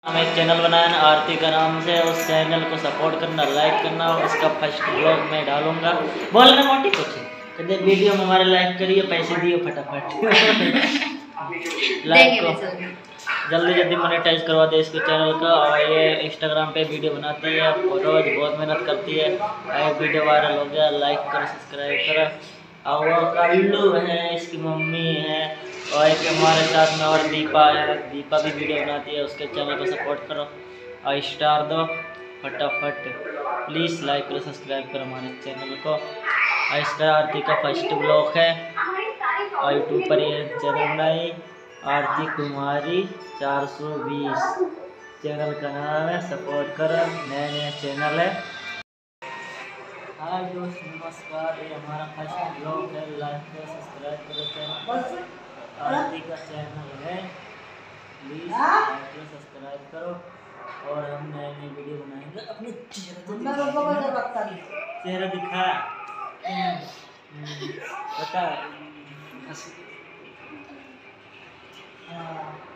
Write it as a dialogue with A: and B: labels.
A: हम एक चैनल बनाया ना आरती का नाम से, उस चैनल को सपोर्ट करना, लाइक करना। और उसका फर्स्ट ब्लॉग मैं डालूंगा। बोलना मोटी कुछ कहते वीडियो में हमारे लाइक करिए, पैसे दिए फटाफट। लाइक को जल्दी जल्दी मोनेटाइज करवा दे इसके चैनल का। और ये इंस्टाग्राम पे वीडियो बनाती है, रोज बहुत मेहनत करती है। वीडियो वायरल हो गया, लाइक करो, सब्सक्राइब करो। और वो कल्लू है, इसकी मम्मी है। और एक हमारे साथ में और दीपा है, दीपा भी वीडियो बनाती है, उसके चैनल को सपोर्ट करो और स्टार दो फटाफट। प्लीज़ लाइक करो, सब्सक्राइब करो हमारे चैनल को। और इसका आरती का फर्स्ट ब्लॉग है और यूट्यूब पर ये चैनल बनाई आरती कुमारी 420 चैनल का नाम है, सपोर्ट करो, नया चैनल है। हाय दोस्त, नमस्कार। ये हमारा फर्स्ट ब्लॉग है, लाइक करो, सब्सक्राइब करो चैनल, आरती का चैनल है। प्लीज़ लाइक करो, सब्सक्राइब करो। और हम नए नए वीडियो बनाएंगे। अपने चेहरा दिखा बता।